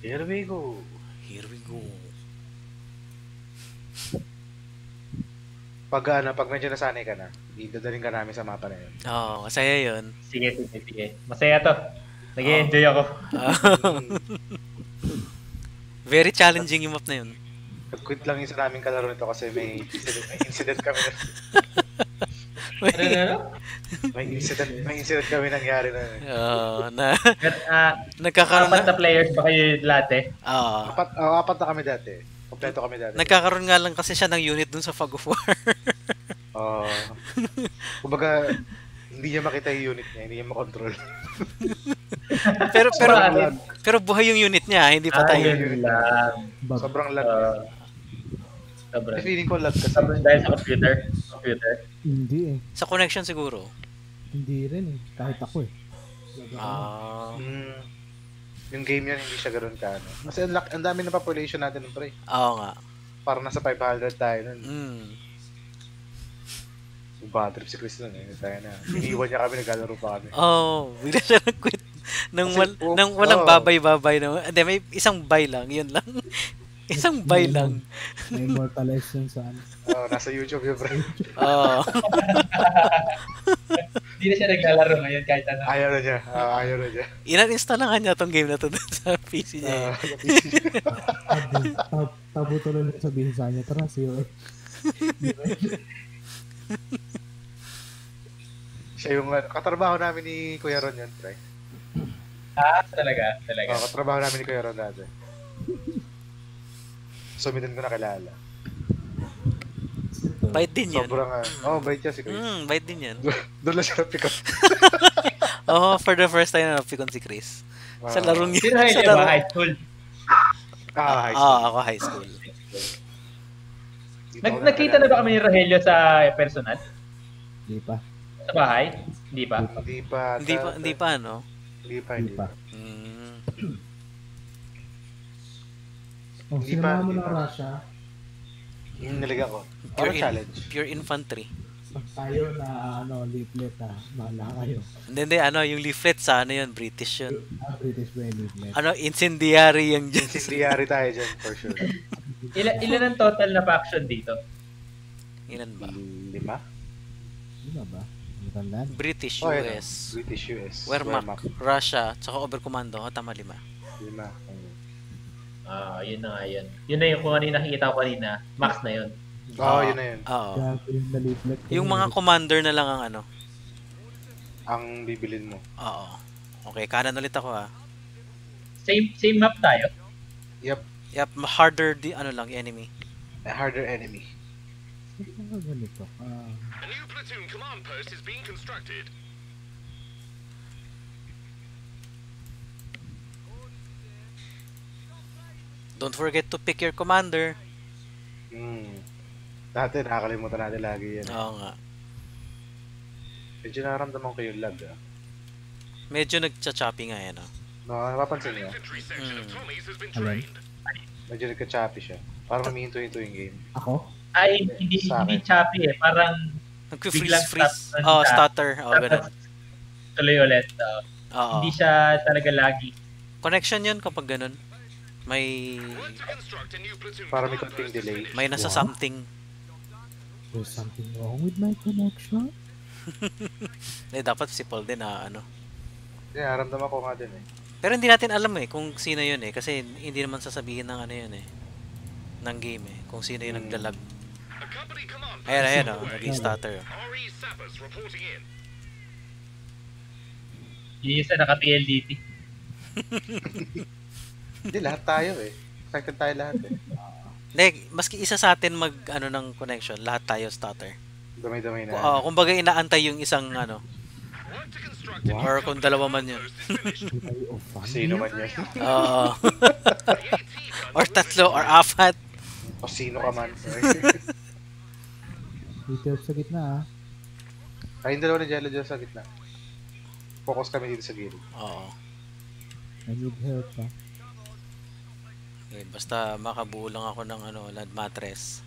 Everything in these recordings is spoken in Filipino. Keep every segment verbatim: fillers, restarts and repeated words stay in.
Here we go. Here we go. Pag ano, pag medyo nasanay ka na, idadaling ka namin sa mapa na yun. Oo, oh, masaya yun. Sige, sige, sige. Masaya to. Nag-enjoy ako. Very challenging yung map na yun. Nag-quit lang yung sa naming kalaro nito kasi may incident, may incident kami na. Ano, ano, ano? May incident, may incident kami nangyari na. Oo, na Uh, nagkakaroon apat na, na players ba kayo lahat eh? Oo. Apat, oh, apat na kami dati. Kompleto kami dati. Nagkakaroon nga lang kasi siya ng unit dun sa Fog of War. Oo. Kumbaga, hindi niya makita yung unit niya, hindi niya makontrol. pero pero Sobrang lag. pero buhay yung unit niya, hindi patay. Ah, yun lang. Bag. Sobrang lag. Uh, sobrang. Eh, feeling ko lag kasi. Sobrang dahil sa computer. Computer. Hindi eh. Sa connection siguro. Hindi rin eh. Kahit ako eh. Ah. Mm, yung game yan, hindi siya ganoon ka, ano. Kasi ang, lak- ang dami na population natin ng pre. Oo nga. Parang nasa five hundred tayo nun. Mm. Bad trip si Chris nun eh. Tayo na. Iniwan niya kami, naglalaro pa kami. Oh, bigla siya nag-quit. Nang, Kasi, wal- oh, nang walang oh. babay-babay na. Hindi, may isang buy lang, yun lang. Isang buy lang. May immortalize yun sa ano. Oh, nasa YouTube yung pre. Oo. Hindi na siya naglalaro ngayon kahit ano. Ayaw na niya. Ah, ayaw na niya. Inan-install na nga niya tong game na to dun sa P C niya. Ah, Tabu, tab, tabu tuloy lang sabihin sa kanya. Tara, see you. siya yung ano, katrabaho namin ni Kuya Ron yun, pre. Ah, talaga, talaga. Oh, katrabaho namin ni Kuya Ron dati. So, minun ko nakilala. Bait din yan. Sobrang, uh, oh, bait siya si Chris. Mm, bait din yan. Doon lang siya napikot. Oh, for the first time na napikon si Chris. Sa larong yun. Sino Sa kayo ba? larong. High school? Ah, high Oo, school. ako high school. Dito Nag ako Nagkita na ba kami ni Rogelio sa personal? Hindi pa. Sa bahay? Hindi pa. Hindi pa. Hindi pa, hindi pa, no? Hindi pa, Hindi hindi pa. pa. Mm. Oh, Hindi sinama pa, mo hindi ng pa. Russia. Yung niliga ko. Pure, Parang in- challenge. pure infantry. Pag tayo na ano, leaflet ah. Bahala kayo. Hindi, hindi, ano, yung leaflet sa ano yun, British yun. Ah, British ba yung leaflet? Ano, incendiary yung dyan. Sindiyari tayo dyan, for sure. Ilan, ilan ang total na faction dito? Ilan ba? Lima? Hindi ba ba? Ang tandaan? British, Oh, U yun. S, British U S. Wehrmacht, Russia, tsaka Oberkommando. O, tama lima. Lima. Ah, yun na nga yun. Yun na yung kung ano yung nakikita ko kanina. Max na yun. Oo, oh, yun na yun. Oo. Gago yung na leaflet. ko. Yung mga commander na lang ang ano. Ang bibilin mo. Oo. Okay, kanan ulit ako ah. Same same map tayo. Yep. Yep, harder di ano lang enemy. A harder enemy. Ano ganito? Ah, A new platoon command post is being constructed. Don't forget to pick your commander. Hmm. Dati nakakalimutan natin lagi yan. Oo nga. Medyo naramdaman ko yung lag ah. Medyo nagcha-choppy nga yan ah. No, napapansin An niyo? infantry section of Tommies has been Alin? trained. Medyo nagka-choppy siya. Parang humihinto-hinto yung game. ako? Ay, hindi Sa hindi akin. choppy eh. Parang Nag-freeze Biglang freeze. stop- Oh, stop. stutter. Oh, ganun. tapos tuloy ulit. Uh, Oo. Hindi siya talaga lagi. Connection yun kapag ganun. May Work to construct a new platoon Para may command konting post is delay. finished. may nasa Wow. something. There's something wrong with my connection? Eh dapat si Paul din ah, ano. Yeah, naramdaman ko nga din eh. Pero hindi natin alam eh kung sino yun eh kasi hindi naman sasabihin ng ano yun eh ng game eh kung sino yung Hmm. naglalag. A company command post Ayan, ayan is oh, underway. naging stutter. R E Sappers reporting in. Yun yung sa naka-T L D T. Hindi, lahat tayo eh. Affected tayo lahat eh. Hindi, maski isa sa atin mag ano ng connection, lahat tayo stutter. Damay-damay na. Oo, kumbaga inaantay yung isang ano Work to construct a new or kung dalawa man yun. post is finished. Did I offend Sino you? man yan. Oo. The AT Or tatlo or apat. O sino ka man. Dito sa gitna ah. Kayong dalawa ni Jello dyan sa gitna. Focus kami dito sa gilid. Oo. I need help ah. Okay, basta makabuo lang ako ng ano, land mattress.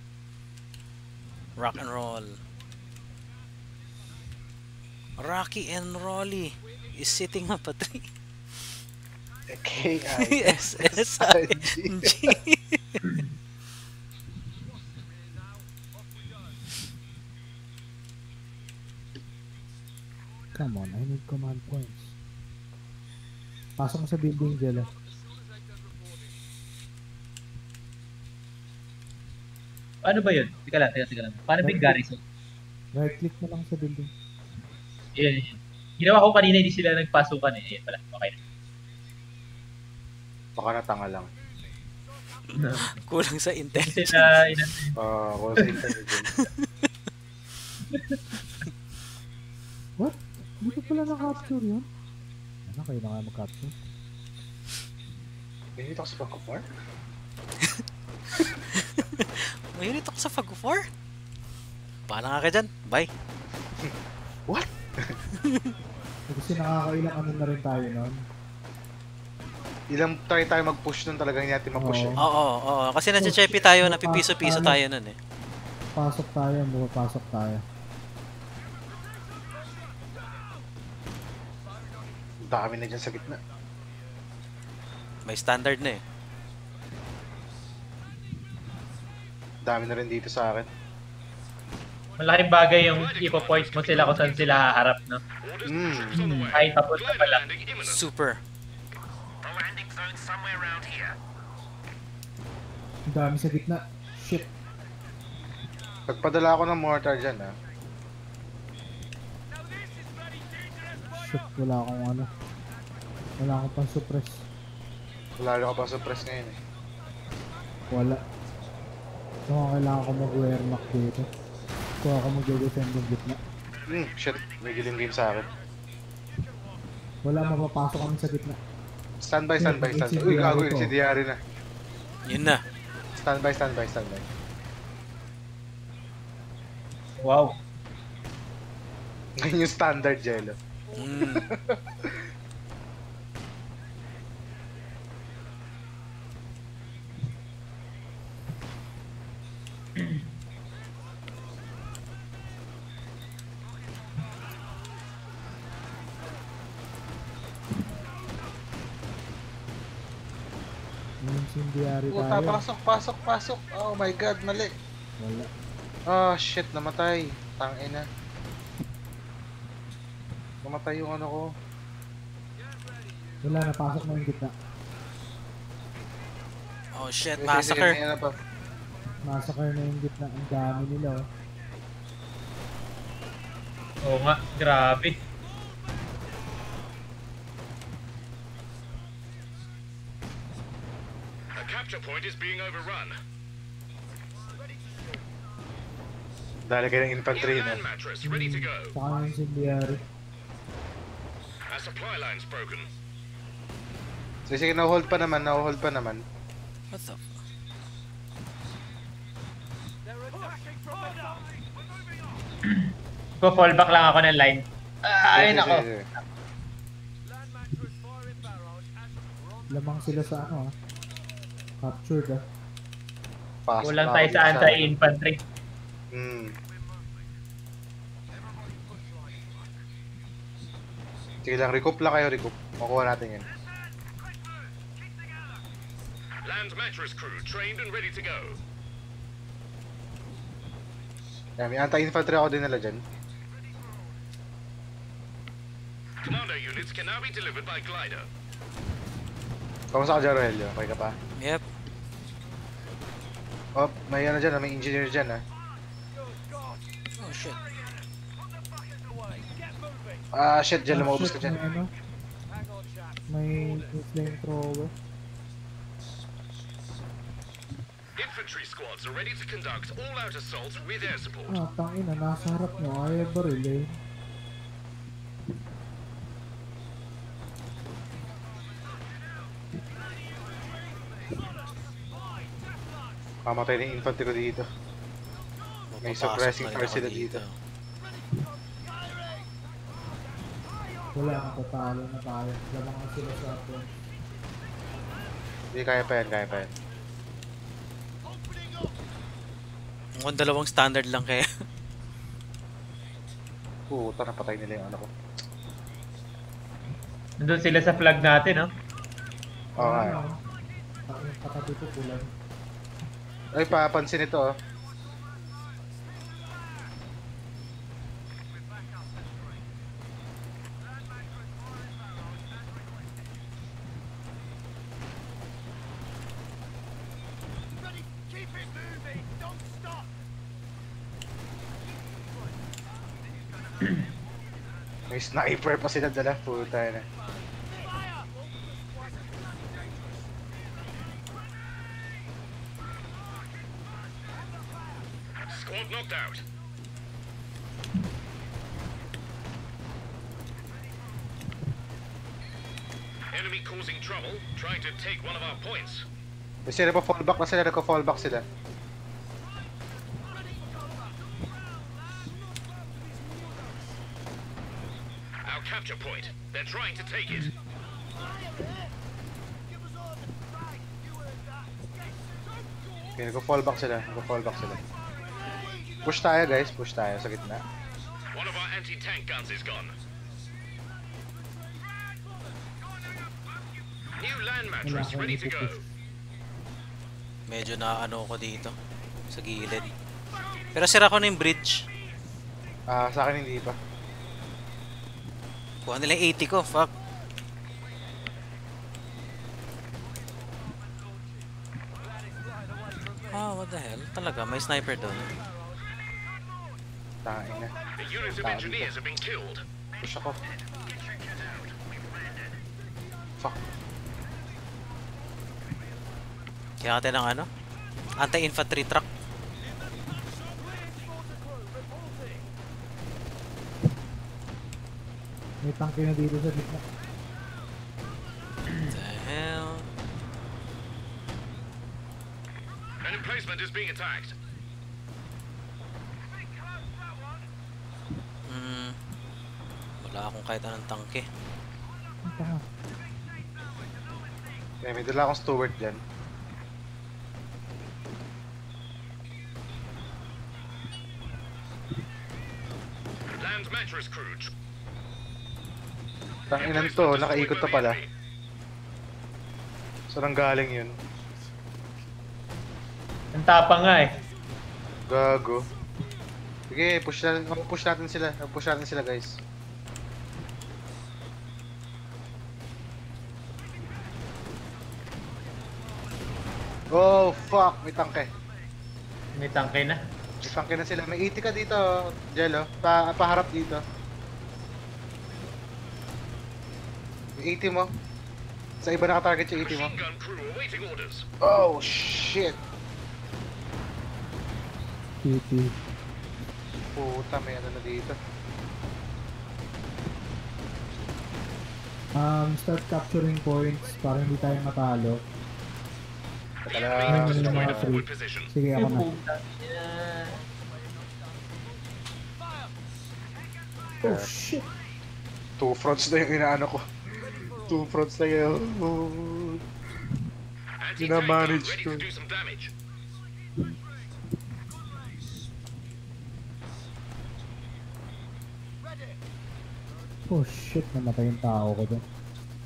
Rock and roll. Rocky and Rolly is sitting up a tree. K I S S I N G. Come on, I need command points. Pasok mo sa building, Jello. Ano ba yun? Tika lang, tika, tika lang. Paano ba yung garrison? Right click mo lang sa building. Yun, yun. Ginawa ko kanina, hindi sila nagpasukan eh. Ayan pala, okay na. Baka natanga lang. Kulang sa Hindi intelligence. sila, ina- Ah, uh, sa intelligence. What? Hindi ko pala na-capture yun. Ano, kayo na nga mag-capture. Ganito ako sa pagkupar? May unit ako sa Fag four. Paala nga ka dyan. Bye. What? Kasi nakakailang ano na rin tayo nun. Ilang try tayo mag-push nun talaga hindi natin ma-push Oo. eh. Oo, oo, oo. Kasi nadya-cheppy tayo, napipiso-piso tayo nun eh. Pasok tayo, bumapasok tayo. Ang dami na dyan sa gitna. May standard na eh. Dami na rin dito sa akin. malaking bagay yung ipo-point mo sila kung saan sila haharap, no? Orders Mm. for troops on the way. Kahit tapos na Gliding pala. landing imminent. Super. A landing zone somewhere around here. Ang dami sa gitna. Shit. Pagpadala ako ng mortar dyan ah. Shit, wala akong ano. Wala akong pang suppress. Lalo ka pa suppress ngayon eh. Wala. So, kailangan ko mag-wearmack dito. Kung ako mag-defend yung gitna. Hmm, shit. May giling game sa akin. Wala, mapapasok kami sa gitna. Standby, standby, Yung standby. Uy, gago, incendiary to. incendiary na. Yun na. Standby, standby, standby. Wow. Ngayon yung standard, Jello. Mm. Yung incendiary Puta, tayo. pasok, pasok, pasok. Oh my god, mali. Wala. Ah, shit, namatay. Tangina. Namatay yung ano ko. Wala, napasok na yung gitna. Oh shit, Sige, sige, massacre. sige, ano pa? Massacre na yung gitna. Ang dami nila, oh. Oo nga, grabe. A capture point is being overrun. Dahil kayo ng infantry na. Inland mattress ready to go. Saka yung incendiary. Our supply line's broken. Sige, sige, na-hold pa naman, na-hold pa naman. What the f- Go-fallback lang ako ng line. Ah, ayun Sige, ako. sige, sige. Lamang sila sa ano, ah. Captured, ah. Pasok Kulang na tayo ako sa dun anti-infantry. Hmm. Sige lang, recoup lang kayo, recoup. Makuha natin yan. Land mattress crew trained and ready to go. Yan, may anti-infantry ako din nila dyan. Commando units can now be delivered by glider. Kamusta ka dyan, Rogelio? Okay ka pa? Yep. Oh, may ano dyan, ah, may engineer dyan ah. Oh shit. Ah, shit, dyan, Ah, lumabas ka shit, dyan. May ano? May may flamethrower. Infantry squads are ready to conduct all-out assaults with air support. Ah, tangina, nasa harap nyo. Ayaw baril, eh. Mamatay na yung infantry ko dito. May Papasok suppressing na rin fire ako sila dito. Wala, natatalo na tayo. Lamang na sila sa atin. Hindi, kaya pa yan, kaya pa yan. Mukhang dalawang standard lang kaya. Puta, napatay nila yung ano ko. Nandun sila sa flag natin, no? Oo nga. Ano? Ang katabi ko pulan. Ay, papansin ito oh. May sniper pa sila dala, puta na. Squad knocked out. Enemy causing trouble, trying to take one of our points. May sila pa fallback na sila, nagka-fallback sila. Our capture point. They're trying to take it. Okay, nagka-fallback sila, nagka-fallback sila. Push tayo guys, push tayo sa gitna. One of our anti-tank guns is gone. New land Wala mattress akong ready to go. ipupush. Medyo na ano ko dito. Sa gilid. Pero sira ko na yung bridge. Ah, sa akin hindi pa. Kuha nila yung eighty ko. Fuck. Ah, what the hell? Talaga, may sniper doon. Tain na. A unit of engineers have been killed. Push ako. Fuck. Kaya natin ng ano? Anti-infantry truck. May tangke na dito sa gitna. The hell? An emplacement is being attacked. Hmm. Wala akong kahit anong tangke. Ang tanga. Okay, may dala akong steward dyan. Land mattress crew. Tanginan to, nakaikot na pala. Saan ang galing yun? Ang tapa nga eh. Gago. Sige, push natin, push natin sila. Push natin sila guys. Oh, fuck! May tangke. May tangke na. May tangke na sila. May eighty ka dito, Jello. Pa paharap dito. May eighty mo. Sa iba naka-target yung eighty mo. Machine gun crew awaiting orders. Oh, shit! T T. Puta, may ano na dito. Um, start capturing points para hindi tayo matalo. The Tala, enemy has sila destroyed mga a forward free. position. Sige, ako na. Oh shit! Two fronts na yung inaano ko. Two fronts na yun. Anti-tank Minamanage gun ready ko. to do some damage. Oh shit, namatay yung tao ko doon.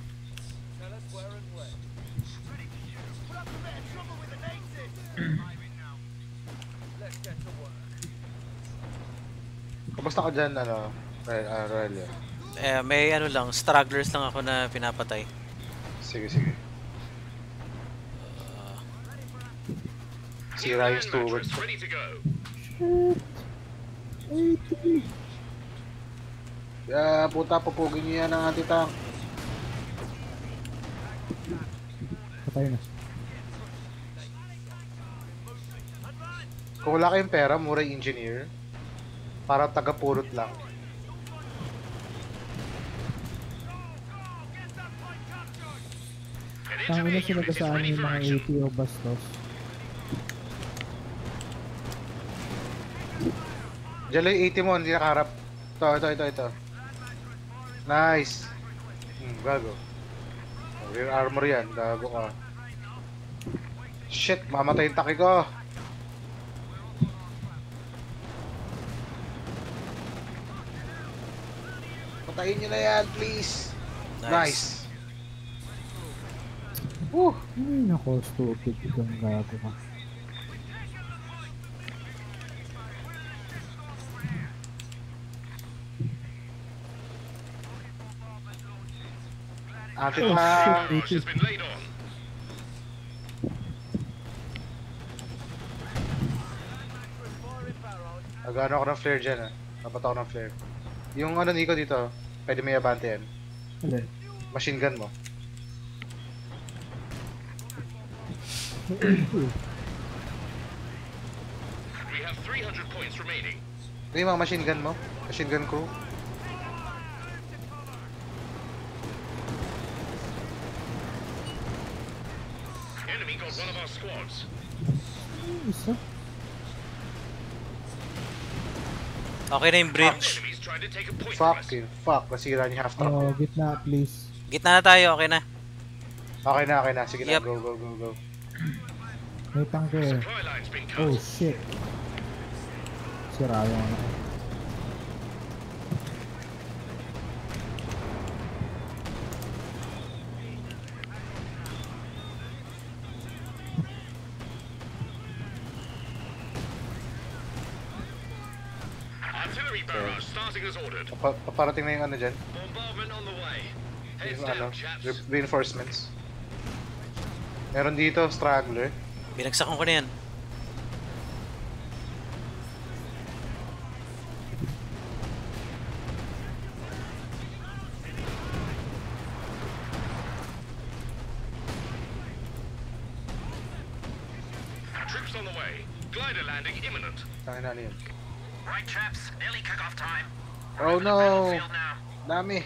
Kamusta ka dyan, ano, Roel- ah, Roelio? Eh, may ano lang, stragglers lang ako na pinapatay. Sige, sige. Uh, Sira yung Land steward. mattress ready to go. eighty! Yeah, puta, papugin niyo yan ang anti-tank. Patay na. Kung wala kayong pera, mura yung engineer. Para taga-pulot lang. An Tangin na engineer sila unit is kasama ready yung for mga action. eighty o bastos. Diyan lang yung eighty mo, hindi nakaharap. Ito, ito, ito, ito. Nice. Hmm, gago. Oh, rear armor yan, gago ka. Shit, mamatay yung taki ko. Patayin nyo na yan, please. nice. Nice. Uh! Ay, nako, stupid kang gago ka. Anti-tank! Barrage has been laid on. Nag-ano ako ng flare dyan ah. Dapat ako ng flare. Yung ano Nico dito, pwede may abante yan. Alin? Machine gun mo. We have three hundred points remaining. Ito yung mga machine gun mo. Machine gun crew. Enemy got one of our squads. Ay, isa. Okay na yung bridge. Enemies trying to take a point from us. Fucking fuck. Nasira niya half truck. Oh, gitna, please. Gitna na tayo, okay na. Okay na, okay na. Sige na, Yep. go, go, go, go. May tank eh. Supply line's been cut. Oh, shit. Sira yung ano. Artillery barrage starting as ordered. Pa- paparating na yung ano dyan. Bombardment on the way. Heads Yung ano, down, chaps. re- reinforcements. Meron dito, straggler. Binagsakan ko na yan. Troops on the way. Glider landing imminent. Tangin na ano yun. Right, chaps. Nearly kick-off time. Oh no! Field now. Dami!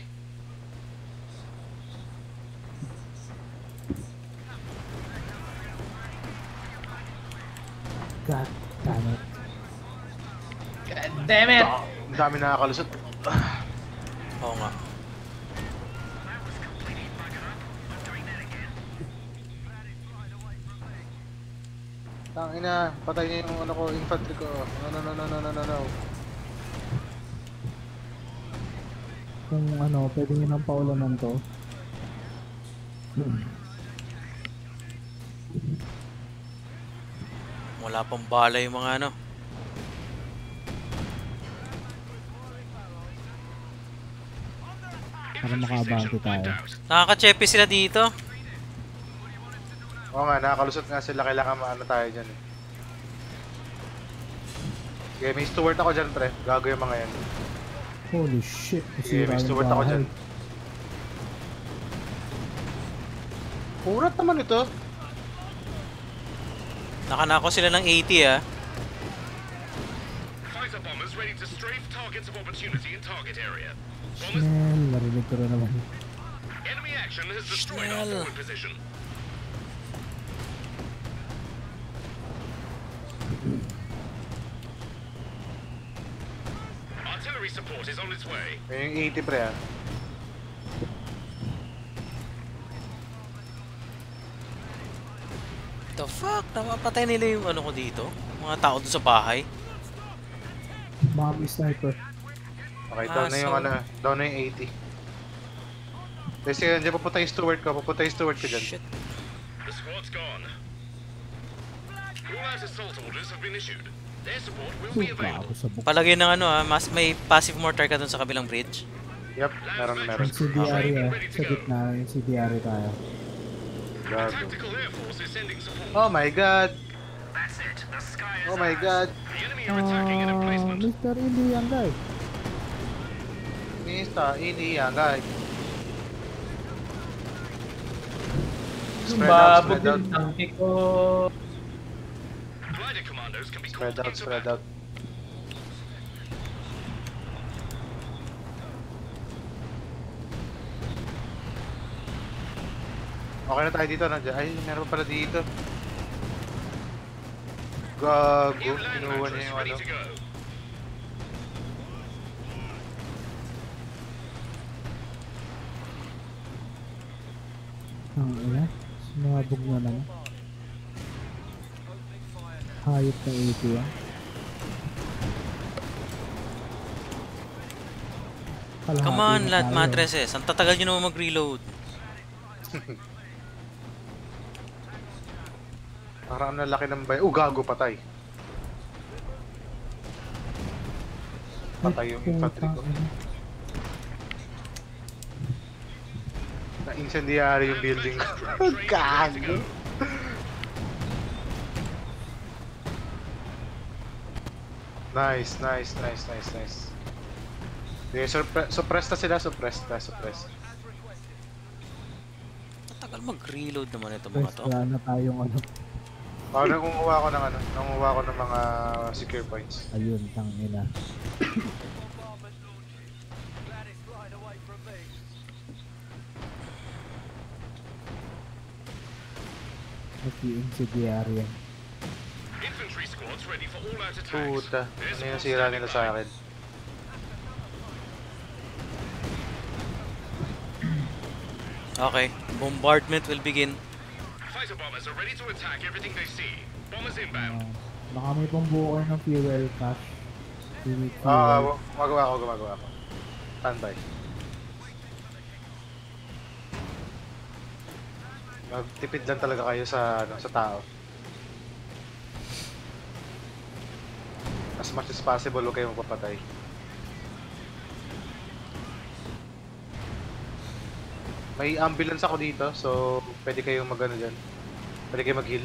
God damn it. God damn it! Ang dami nakakalusot. Oo nga. Tangin na, patay niya yung ano ko, infantry ko. No, no, no, no, no, no, no, no. Kung ano, pwede nyo nang paulanan to. Wala pang bala yung mga ano. Para makabante tayo. Nakaka-chepe sila dito. Oo nga, nakakalusot nga sila. Kailangan maano tayo dyan eh. Okay, may steward ako dyan pre. Gago yung mga yan. Holy shit. Sige, Nasira may yung steward ako bahay. dyan. Purat naman ito. Nakanako sila ng eighty ah. Fighter bombers ready to strafe targets of opportunity in target area. Bombers. Snell, narinig ko rin naman. Enemy action has destroyed our Schnell. forward position. Artillery support is on its way. May yung eighty pre ah. The fuck? Napapatay nila yung ano ko dito? Mga tao doon sa bahay. Mommy sniper. Okay, down Ah, na yung so- ano, down na yung eighty. Kasi dyan papunta yung steward ko, papunta yung steward ko dyan. Shit. The squad's gone. All out assault orders have been issued. Their support will be Suka available. ako sa buk. Palagay ng ano ah, mas may passive mortar ka doon sa kabilang bridge. Yep, meron na meron. Yung C D R eh. Sa gitna, yung C D R tayo. Gago. Tactical Air Force is sending support. Oh my god! That's it. The sky is Oh my ours. god! The enemy are attacking an Ah, emplacement. Mister Indian guy. Mista, ini yan, guys. Spread out, Sumabog spread out. yung tangke ko. Glider commandos can be Spread called out, into spread battle. out. Okay na tayo dito, nandiyan. Ay, meron pa pala dito. Gago, New land kinuha niya mattress yung ready ano. to go. Ang ina. Sumabog na naman. Hayop na eighty yan. Kalahati Come on, na lahat tayo. mattresses. Ang tatagal nyo naman mag-reload. Parang ang lalaki ng bay. Oh, gago, patay. Patay yung infantry ko. Na-incendiary yung building ko. Gago. Nice, nice, nice, nice, nice. Okay, surpre suppress na sila, suppress na, suppress. Tagal mag-reload naman ito mga Press to. wala na tayong ano. Oh, nangunguha ko ng ano, nangunguha ko ng mga secure points. Ayun, tangina. Nag-i-incendiary yan. Infantry squads ready for all-out attacks. Puta, Their ano yung support nasira standing nila by. sa akin? Okay, bombardment will begin. Fighter bombers are ready to attack everything they see. Bombers inbound. Uh, baka may pambuo kayo ng fuel cache. Fuel. Ah, uh, gumagawa ko, gumagawa ko. Standby. Magtipid lang talaga kayo sa ano, sa tao. As much as possible, huwag kayong magpapatay. May ambulance ako dito, so pwede kayong mag-ano dyan. Pwede kayong mag-heal.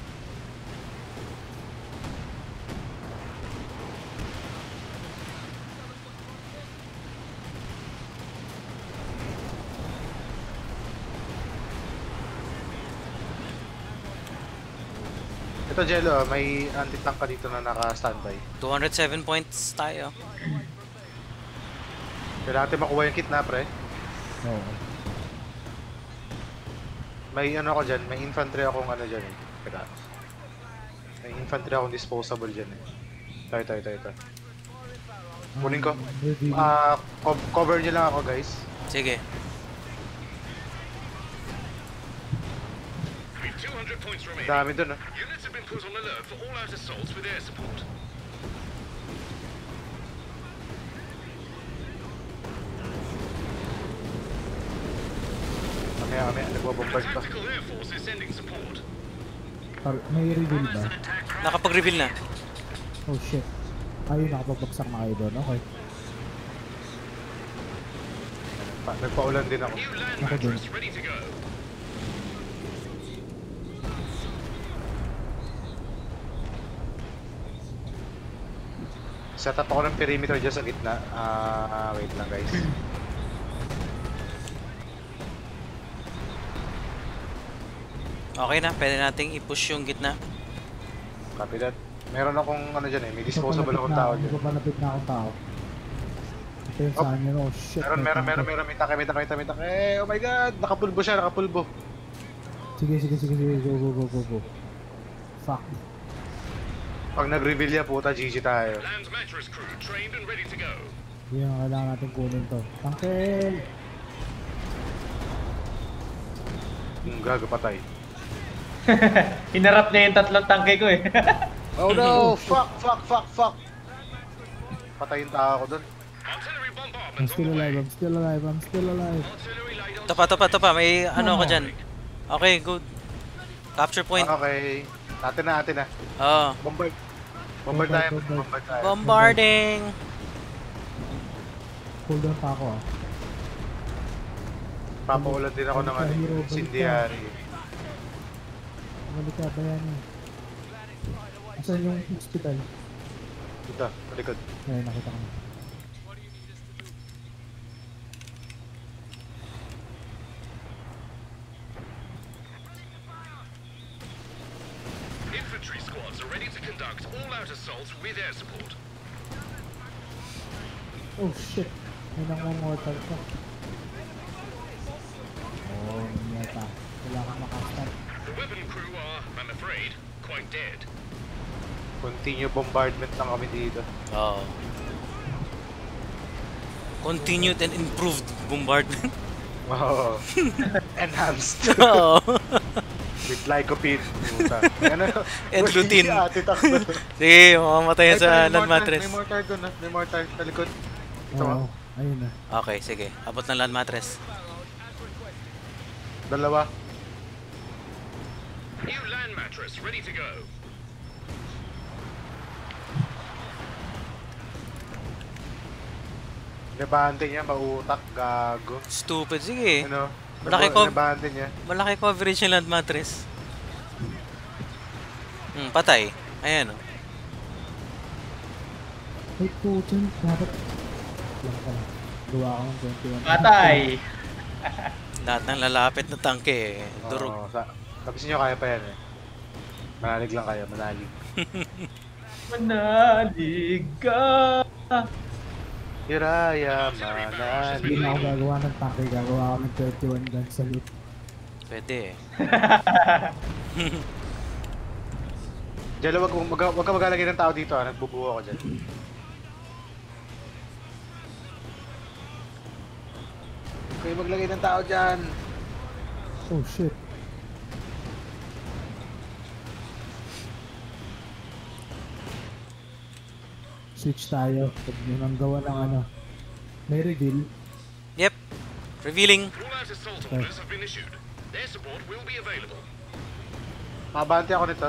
Ito Jello, ah, may anti-tank ka dito na naka-standby. two hundred seven points tayo. Kailangan natin makuha yung kit na, pre. Oo. May ano ako dyan, may infantry akong ano dyan eh. Teka. May infantry akong disposable dyan eh. Ito, ito, ito, ito. Kunin ko. Reveal. Ah, co- cover nyo lang ako guys. Sige. With two hundred points Ang remaining. dami dun ah. Units have been put on alert for all-out assaults with air support. Mamaya, mamaya, The nagbabombard pa. tactical air force is sending support. Par- may reveal ba? Nakapag-reveal na. Oh shit. Ayun, nakapagpagsak na kayo doon. Okay. Pa, nagpaulan din ako. New land Ako din. mattress ready to go. Set up ako ng perimeter dyan sa gitna. Ah, wait lang guys. Okay na, pwede nating i-push yung gitna. Copy that. Meron akong ano dyan eh, may disposable Papalapit akong na tao ako, dyan. papalapit na akong tao. Ito yung Oh. saan yun. Oh shit. Meron, may meron, tanke. meron, meron, may take, may take, may take, may take. Eh, oh my god, nakapulbo siya, nakapulbo. Sige, sige, sige, sige. Go, go, go, go, go. Fuck. Pag nag-reveal yan, puta, G G tayo. Land mattress crew trained and ready to go. Yun ang kailangan natin kunin to. Tangke! Hmm, gago, patay. Hinarap niya yung tatlong tangke ko eh. Oh no! Fuck, fuck, fuck, fuck! Patay yung tao ko dun. Artillery I'm bombardment on still the way. alive, I'm still alive, I'm still alive. Artillery light on Topa, topa, topa. May ano ako dyan. Okay, good. Capture point. Okay. Atin na, atin na. Oo. Bombard. Bombard tayo, bombard tayo. Bombarding! Hold on pa ako ah. Papaulan din ako ng ano, incendiary. Balik ka, bayan eh. Asan yung hospital? Dito, malikod. Ayun, nakita ko na. Infantry squads are ready to conduct all-out assaults with air support. Oh shit! May nangongortal ka. Oh, nyeta. Wala kang makastan. The weapon crew are, I'm afraid, quite dead. Continue bombardment lang kami dito. Oo. Continued and improved bombardment. Wow. Enhanced. Oo. With lycopene. Puta. Ano? And lutein. Ate takbo. Sige, mamamatay Ay, sa may land mortar, mattress. May mortar doon ah. May mortar sa likod. Ito Oo, ah. ayun na. Okay, sige. Abot ng land mattress. Dalawa. New land mattress ready to go. Nabante niya, mautak, gago. Stupid, sige. Ano? Malaki Nab- ko. Nabante niya. Malaki coverage yung land mattress. Hmm, patay. Ayan oh. Ay, putin. Dapat. Lang ka lang. Gawa ka ng twenty-one. Patay! Lahat ng lalapit na tangke eh. Durog. Oo, sa, tapos nyo kaya pa yan eh. Manalig lang kayo, manalig. Manalig ka! Hiraya, Hindi na ako manalig. gagawa ng tanke. Gagawa ako ng twenty-one gun salute. Pwede eh. Diyan, wag, wag, wag ka maglalagay ng tao dito ah. Nagbubuo ako dyan. Okay, maglagay ng tao dyan. Oh shit. Switch tayo. Pag yun ang gawa ng ano. May reveal. Yep. Revealing. All out assault orders have been issued. Their support will be available. Mabante ako nito.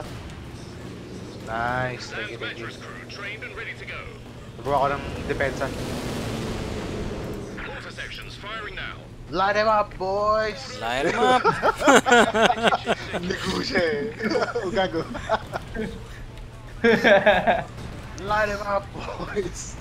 Nice. Thank you, Land thank you. mattress crew trained and ready to go. Nagawa ko ng depensa. Quarter sections firing now. Line them up, boys! Line them up. Ligo siya eh. O gago. Line them up, boys!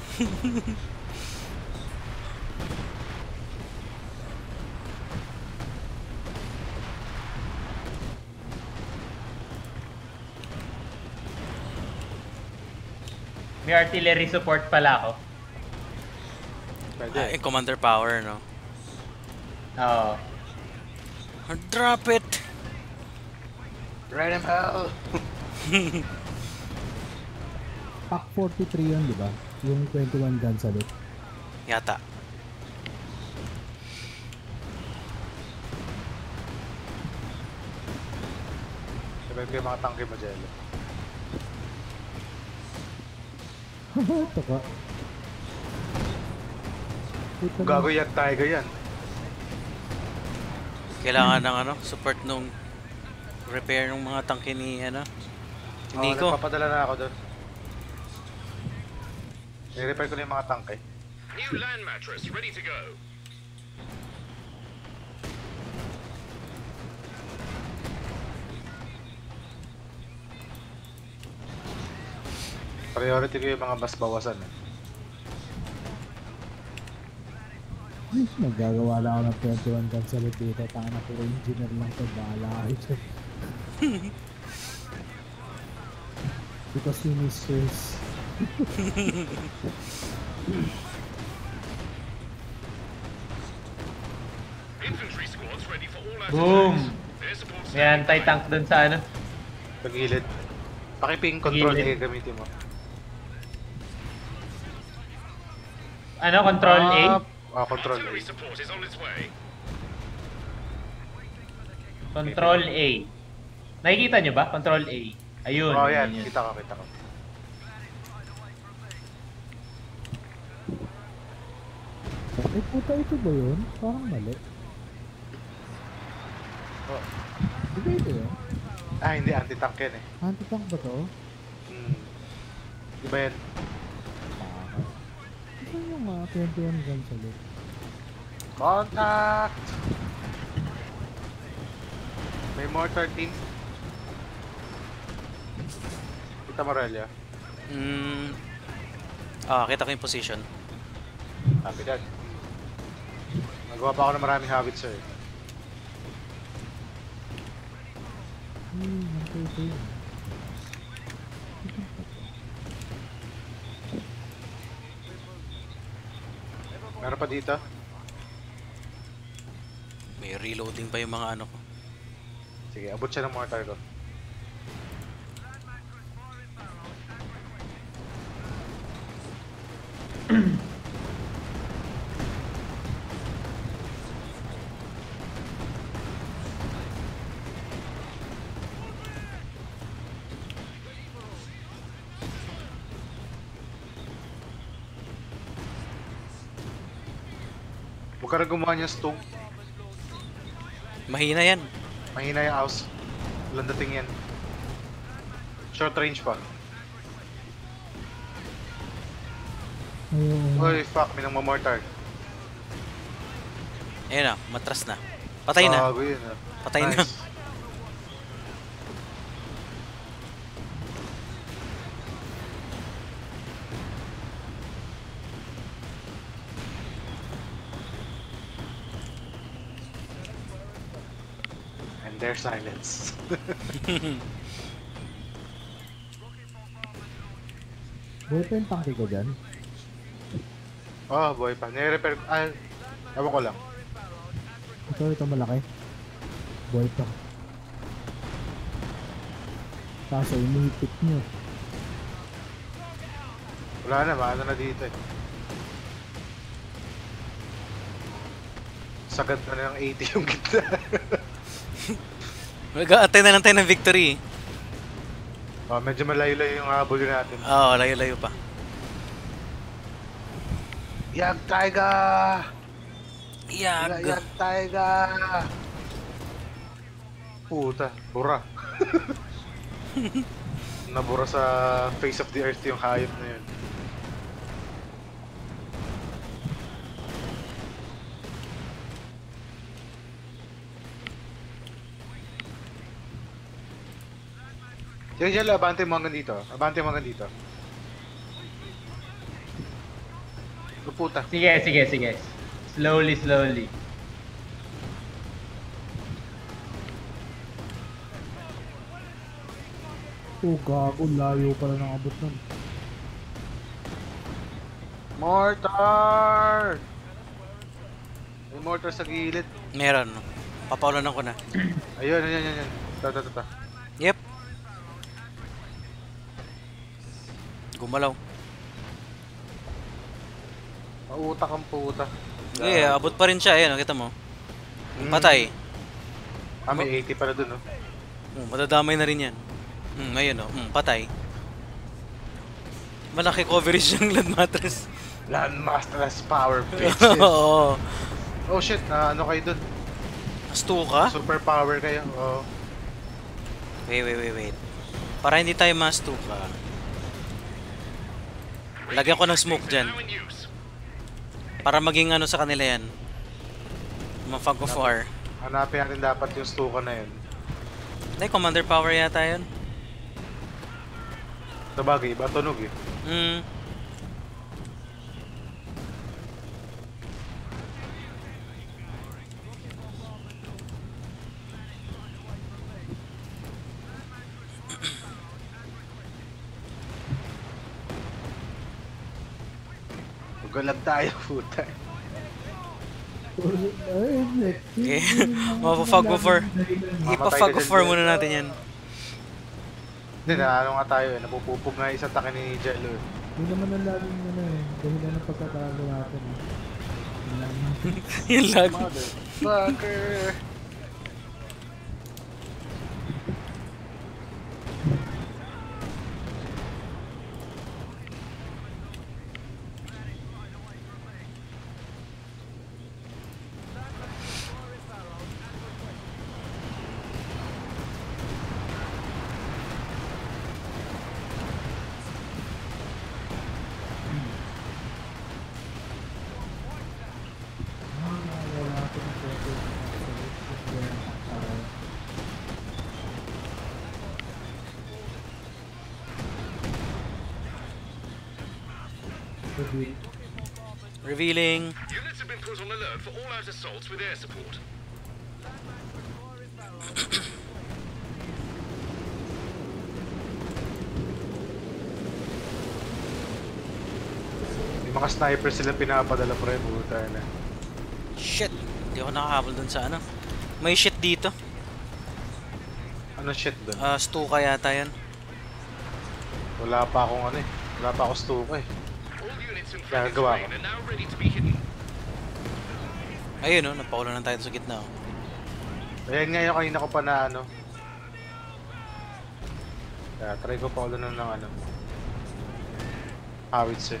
May artillery support pala ako. Pwede. Ah, eh, commander power, no? Oo. Drop it. Right in hell! Pack forty-three yun, di ba? Yung twenty-one gun salute. Yata. Sabihin ko yung mga tangke mo, Jello. Ito ka. Ito na. Gago yan, tiger yan. Kailangan ng ano, support nung repair ng mga tangke ni ano. Oo, Nico. nagpapadala na ako doon. I-repair ko na yung mga tangke. New land mattress ready to go. Priority ko yung mga mas bawasan eh. Ay, Naggagawa lang ako ng twenty-one gun salute dito. Tanga na puro engineer lang to. Bahala kayo dyan. Because we miss stress. Infantry squads ready for all out Boom! attacks. Their support May anti-tank dun sa ano. Pag-gilid. Pakiping control Gilid. eh, gamitin mo. Ano, control A? Ah, control A. artillery support is on its way. Control A. Nakikita nyo ba? Control A. Ayun. Oh, yan. yun, yun. Kita ko, kita ko. Ay puta, ito ba yun? Parang mali. Oh. Di ba ito yun? Ah, hindi. Anti-tank yan eh. Anti-tank ba to? Hmm. Di ba yan? Baka. Ito yung mga twenty-one gun salute. Contact! May mortar team. Kita mo, Relia. Mm. Ah, kita ko yung position. Happy dad. Nagawa pa ako ng maraming habits sir. Hmm, ito ito yun. Meron pa dito. May reloading pa yung mga ano ko. Sige, abot siya ng mortar ko. Huwag ka na gumawa niya stone. Mahina yan. Mahina yung house. Walang dating yan. Short range pa. Ayun. Oy, fuck, may nang mamortar. Ayun na, matras na. Patay na. Bago yun, ah. Patay na. Nice. And their silence. Buhay pa yung tanke ko dyan. Oh, boy pa. Nire-repair ko. Ah, ewan ko lang. Ito, ito malaki. Buhay pa. Kaso inihipit nyo. Wala na, maano na dito eh. Sagad na ng eighty yung gitna. Mag-aantay na lang tayo ng victory. Oh, medyo malayo-layo yung habulin natin. Oo, oh, layo-layo pa. Yag Taiga! Iyag! Yag Taiga! Puta, bura. Nabura sa face of the earth yung hayop na yun. Sige, Jel, abante mo hanggang dito. Abante mo hanggang dito. Oh, puta. Sige, sige, sige. Slowly, slowly. Oh, gago. Layo pala ng abot nun. Mortar! May mortar sa gilid. Meron. Papaulanan ko na. Ayun, ayun, ayun, ayun. Ito, ito, ito. Yep. Gumalaw. Mautak ang puta. Okay, abot pa rin siya. Ayan, kita mo. Mm. Patay. Ah, may eighty pala dun, oh. Mm, madadamay na rin yan. Mm, ayun oh. Mm, patay. Malaki coverage yung land mattress. Landmaster's power, bitches. Oo. Oh shit, na ano kayo dun? Astuka? Super power kayo. Oh. Wait, wait, wait, wait. Para hindi tayo mastuka. Lagyan ko ng smoke dyan. Now in use. Para maging ano sa kanila yan. Mga fog of war. Hanapin natin dapat yung stuka na yun. Hindi, commander power yata yun. Sabagay, iba tunog eh. Hmm. Magalag tayo, puta. Ay, next. Okay. Mapapag of war. Ipapag of war muna natin yan. Hindi, na ano nga tayo eh. Napupupog nga isang take ni Jello eh. Hindi naman ang laging ano eh. Dahilan ng pagkatalo natin eh. Yun lang. Yun lang. Motherfucker! Wala ako ng photo. Reveal. Revealing. Units have been put on alert for all-out assaults with air support. May mga sniper sila pinapadala pre, puta na. Shit. Hindi ako nakakabal dun sa ano. May shit dito. Ano shit dun? Ah, stuka yata yan. Wala pa akong ano eh. Wala pa ako stuka eh. All units in Yeah, friendly go on. terrain are now ready to be hidden. Ayun oh, napaulan tayo sa gitna oh. Ayan nga yung kanina ko pa na ano. Kaya try ko pa ulo ng ano. Howitzer.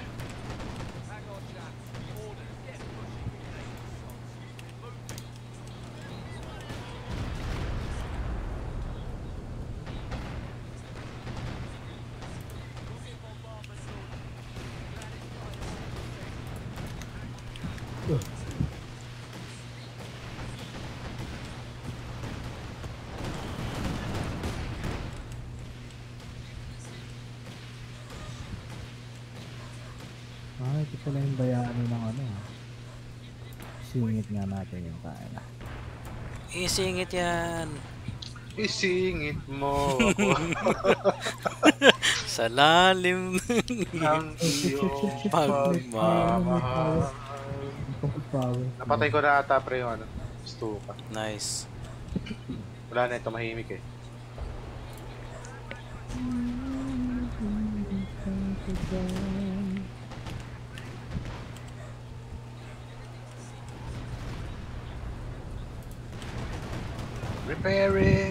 Ah, ito pala yung bayani ng ano. Singit nga natin yung tayo na. Isingit yan. Isingit mo ako Sa lalim ng iyong pagmamahal. Power. Napatay ko na ata pre yung ano, stuka. Nice. Wala na ito, mahimik eh. Repairing!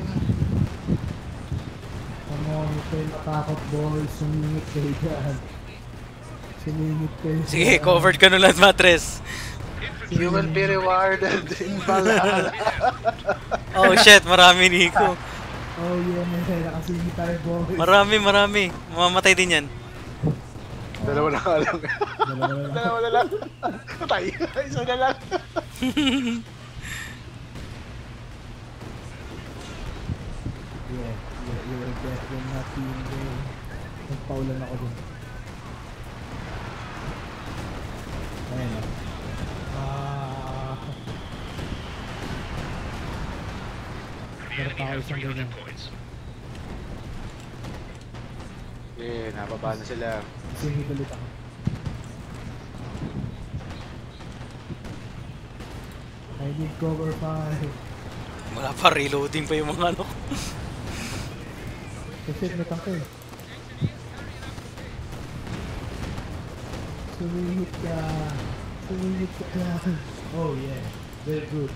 Ano, huwag kayo natakot boys. Sumingit kayo dyan. Sumingit kayo Sige, dyan. covered ka na lang, Matres. You will be rewarded in Valhalla. Oh shit, marami Nico. Oh yeah, may nakasingit tayo boys. Marami, marami. Mamamatay din yan. Dalawa lang alam. Dalawa na lang. Dalawa na lang. Patay. Isa na lang. Yeah, yeah, you will get them not being there. Nagpaulan ako dun. Ayan na. Ah. The Meron enemy pa ako have isang three hundred ganyan. points. Eh, nababa na sila. Singit ulit ako. I need cover fire. Wala pa, reloading pa yung mga ano. Kasi may tank eh. Sumingit ka. Sumingit ka. Oh yeah. Very good.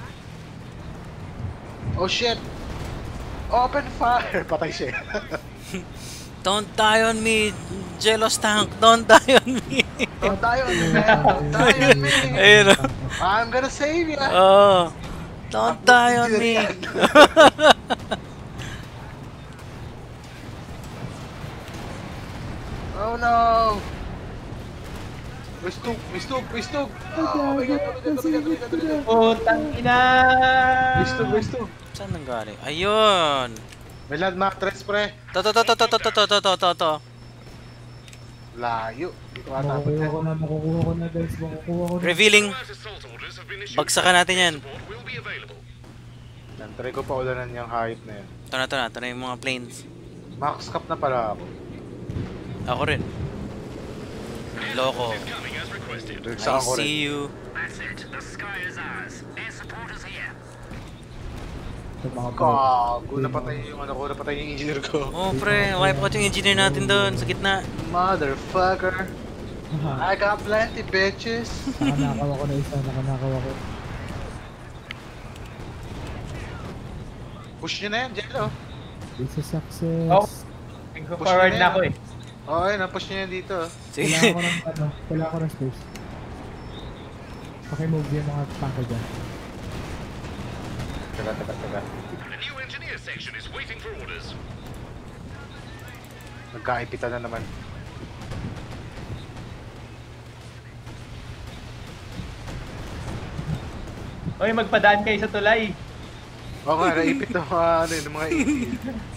Oh shit! Open fire! Patay siya. Don't die on me, Jealous Tank. Don't die on me. Don't die on me, man! Don't die on me! Ayun o. I'm gonna save you! Oh. Don't die on me. Oh no! May stug! May stug! May stug! Oh my god! Oh my god! Oh my god! Oh my god! Oh my god! Putang ina! May stug! May stug! Saan nang galing? Ayun. May land mattress pre! To, to, to, to, to, to, to, to, to, to, to. Layo! Hindi ko matapot Makukuha yan. ko na, makukuha ko na guys. Makukuha ko na. Revealing. Allied assault orders have been issued. Bagsakan natin yan. Support will be available. Yan, try ko pa ulanan yung hype na yan. Ito na, ito na. Ito na yung mga planes. Max cap na pala ako. Ako rin. Loko. Is coming as requested. I Nagsakan ko rin. see you. That's it. The sky is ours. Air support is here. Ito mga bro. Gago! Napatay yung ano ko, napatay yung engineer ko. Oh, pre. Wipe out yung engineer natin doon sa gitna. Motherfucker! I got plenty bitches! Nakanakaw ako na isa. Nakanakaw ako. Push nyo na yan, Jello. It's a success. Oh. Nag-forward na ako eh. Oo, oh, na-push nyo yan dito. Sige. Kailangan ko ng ano. Kailangan ko ng space. Pakimove yung mga tanka dyan. Taga, taga, taga. The new engineer section is waiting for orders. Nagkaipitan na naman. Oy, magpadaan kayo sa tulay. Oo nga, naipit ng mga ano yun, ng mga eighty.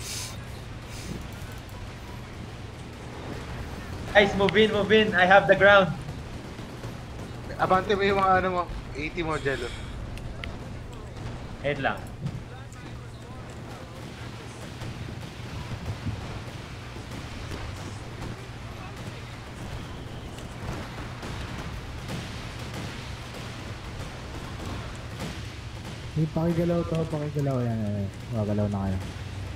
Guys, move in, move in. I have the ground. Abante mo yung mga ano mo, eighty mo, Jello. Head lang. May pakigalaw to. Pakigalaw. Yan. yan. Pakigalaw na kayo.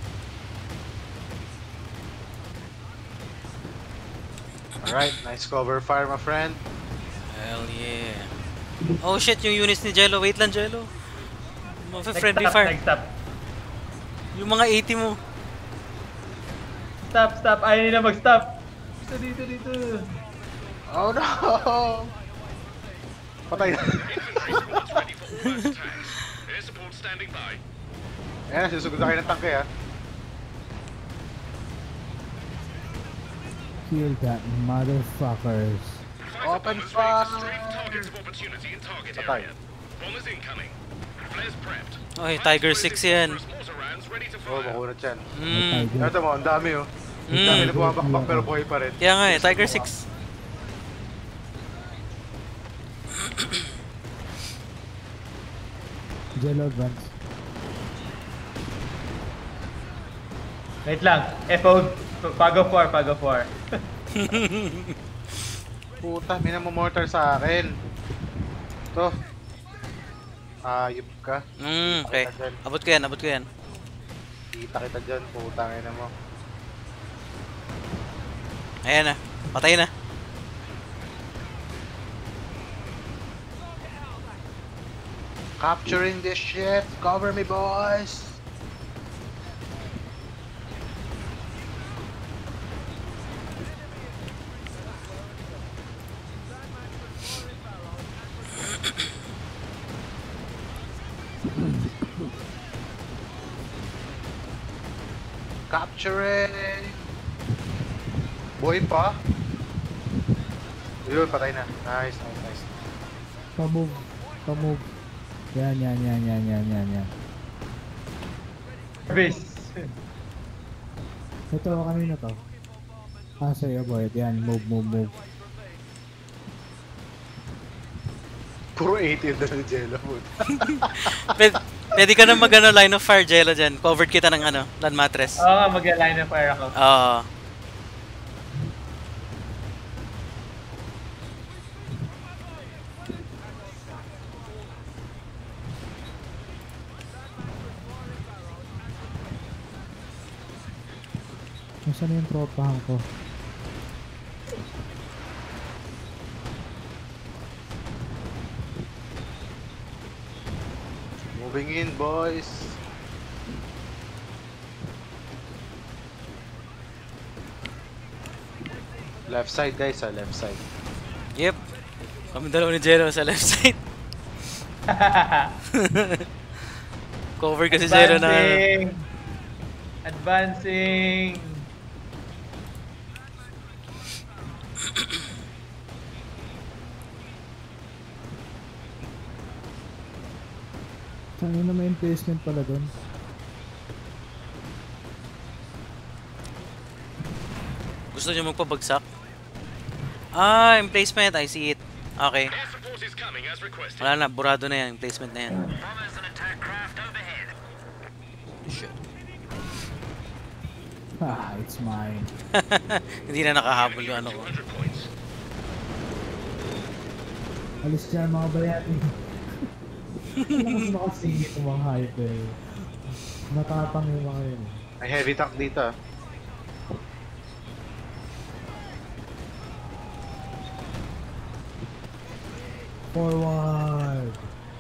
Alright, nice cover fire, my friend. Hell yeah. Oh shit, yung units ni Jello. Wait lang, Jello. Friendly Nag-stop, fire. nag-stop. Yung mga eighty mo. Stop, stop. Ayaw nila mag-stop. Dito, dito, dito. Oh no! Patay na. Infantry squads ready for all out attacks. Air support standing by. Ayan, susugod na kayo ng tangke ha. Kill that motherfuckers. Open Fighters ready to fire! strafe targets of opportunity in target Patay. area. Bombers incoming. Flares prepped. Oy, Tiger six yan. Mortar rounds ready to Oh, fire. makunat yan. Mm. Ito mo, ang dami oh. Ang dami Mm. na bumabakbak pero buhay pa rin. Kaya nga eh, Tiger six. Jello advance. Wait lang. F O, Pago four, Pago four. Puta, may namomortar sa akin. To. Ayop ka. Mm, okay. Abot ko yan, abot ko yan. Kita kita dyan, putang ina mo. Ayan na, patay na. Capturing this shit. Cover me, boys. Capturing. Boy pa. Yun, patay na. Nice, nice, nice. Pa-move. Pa-move. Yan, yan, yan, yan, yan, yan, yan. Service. Ito, kanina to. Ah, sa'yo, boy. Yan, move, move, move. Puro eighty na ni Jello, puta. Pwede, pwede ka na mag ano, line of fire, Jello, dyan. Covered kita ng ano, land mattress. Oo nga, mag-line of fire ako. Oo. Nasaan na yung tropahan ko? Moving in, boys. Left side, guys, ah, left side. Yep. Kami dalawa ni Jello sa left side. Cover kasi Jello na... Advancing! Advancing! Saan na may emplacement pala doon? Gusto niyo magpabagsak? Ah, emplacement. I see it. Okay. Air support is coming as requested. Wala na. Burado na yan. Emplacement na yan. Bombers and attack craft overhead. Shit. Ah, it's mine. Hindi na nakahabol yung ano ko. two hundred points. Alis dyan mga bayani. Alam ko nakasingit yung mga hype eh. Natatang yung mga yun. May heavy tank dito, ah. Forward!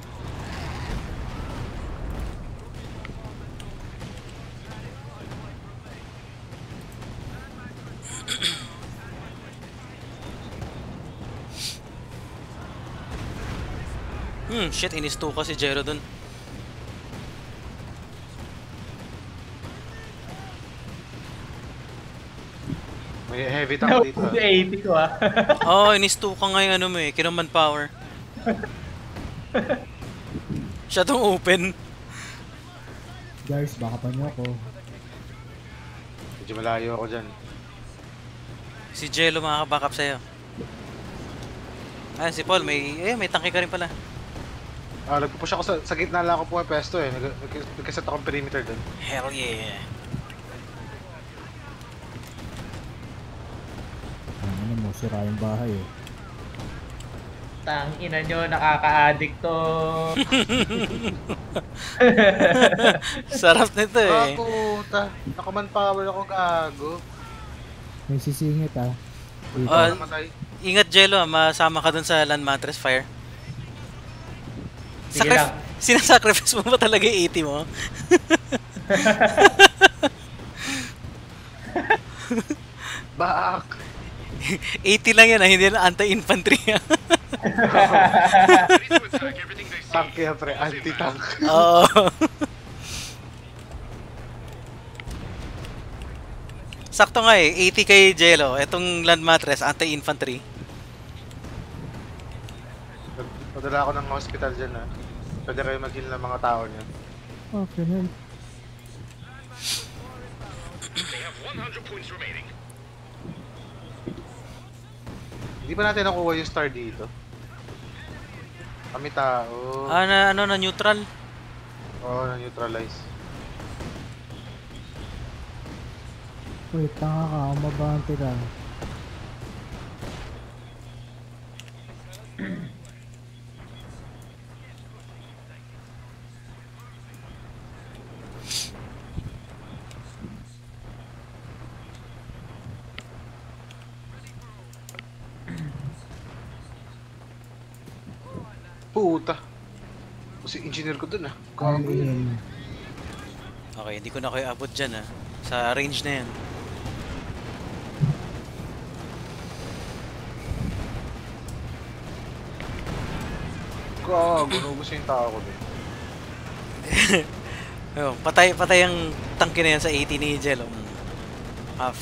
Hmm, shit. Inisto ka si Jero dun. May heavy tank No, dito, ah. eighty ko ah. Oo, oh, inisto ka nga yung ano mo eh. Kinuman power. Siya tong open. Guys, baka pa niyo ako. Medyo malayo ako dyan. Si Jello makaka-backup sa'yo. Ah, si Paul, may eh may tangke ka rin pala. Ah, nagpupush ako sa, sa gitna lang ako pumapesto eh. Nag, nag, nagkaset akong perimeter dun. Hell yeah. Ano mo, sira yung bahay eh. Tang ina nyo, nakaka-addict to. Sarap nito Ah, eh. puta. Nakaman power ako, gago. May sisingit ah. Dito. Ah, Namatay. Ingat Jello, ah, masama ka dun sa land mattress fire. Sige Sacrif- lang. Sinasacrifice mo ba talaga yung eighty mo? Back! eighty lang yan ah, hindi na anti-infantry ah. Ready to attack everything they see. Tank yan, pre. Anti-tank. Oo. Sakto nga eh, eighty kay Jello. Etong land mattress, anti-infantry. Padala ako ng hospital dyan, ha. Pwede kayo mag-heal ng mga tao niya. Okay, hell. They have one hundred points remaining. Hindi pa natin nakuha yung star dito. Kami tao. Ah, na, ano na, neutral. Oo, na-neutralize. Wait, tanga ka, umabante ka. Puta. Kasi engineer ko dun ah. Gago yun. Alien. Okay, hindi ko na kayo abot dyan ah. Sa range na yan. Gago, naubos yung tao ko dun. Ayun, patay, patay ang tangke na yan sa eighty ni Jello. Mm. Half.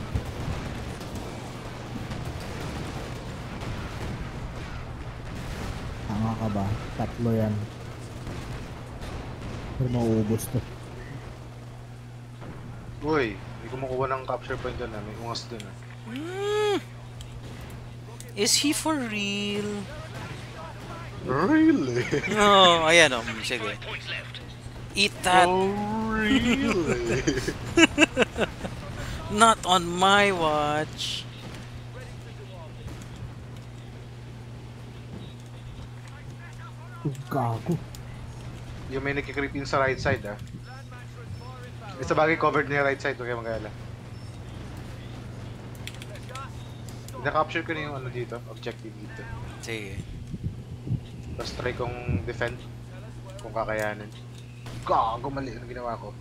Tanga ka ba? Tatlo yan. Pero mauubos to. Uy, hindi ko makuha ng capture point dun ah. May ungas dun ah. Mm. Is he for real? Really? No, ayan o. Mm, sige. Five points left. Eat that. Oh, really? Not on my watch. Oh, gago. Yung may nakikreep in sa right side ah. Eh, sa bagay covered niya right side, huwag kayo mag-alala. Na-capture ko na yung ano dito, objective dito. Sige. Tapos try kong defend kung kakayanin. Gago, mali ang ginawa ko.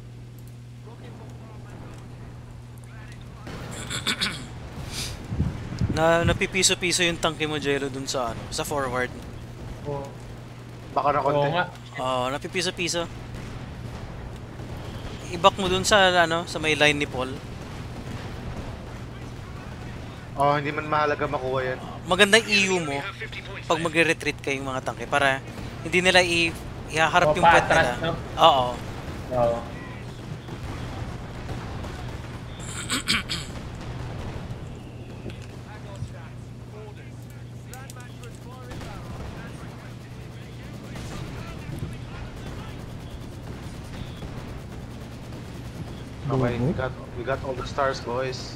Na napipiso-piso yung tangke mo, Jello, dun sa ano, sa forward. Oo. Baka na konti. Oo nga. Oo, napipiso-piso. I-back mo dun sa ano, sa may line ni Paul. Oh, hindi man mahalaga makuha yan. Maganda yung E U mo We have fifty points pag left. magre-retreat kayong mga tangke para hindi nila i ihaharap O, yung puwet pa-atras, nila. no? Oo. Oo. Okay, we Bobo? got, we got all the stars, boys.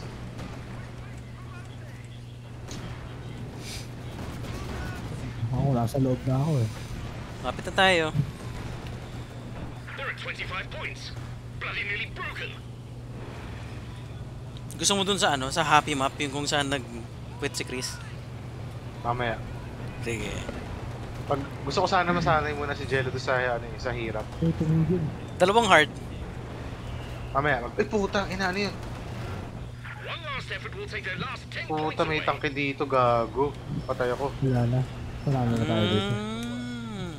Ako, nasa loob na ako eh. Kapit na tayo. They're at twenty-five points. Bloody nearly broken. Gusto mo dun sa ano, sa happy map, yung kung saan nag-quit si Chris? Mamaya. Sige. Pag, gusto ko sana masanay muna si Jello doon sa, ano, eh, sa hirap. Ay, tumigil. Dalawang heart. Mamaya, mag... Ay, puta, ina, ano yun? One last effort will take their last ten points Puta, may away. tangke dito, gago. Patay ako. Wala na. Wala na tayo dito. Mm.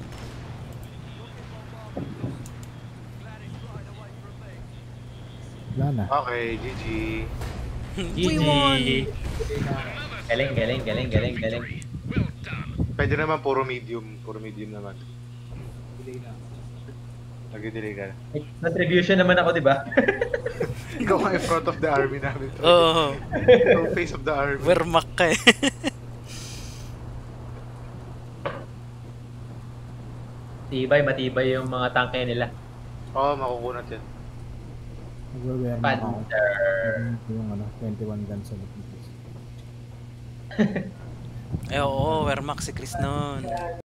Wala na. Okay, G G. We won! G G. Galing, galing, galing, galing, galing. Well done. Pwede naman puro medium. Puro medium naman. Nag-delay ka na. May contribution naman ako, di ba? Ikaw nga in front of the army namin. Oo. Ikaw face of the army. Wehrmacht ka eh. Matibay, matibay yung mga tangke nila. Oo, oh, makukunat yan. Nag-wear na ako. Panther. Yung ano, twenty-one guns sa loob. Eh oo, Wehrmacht si Chris noon.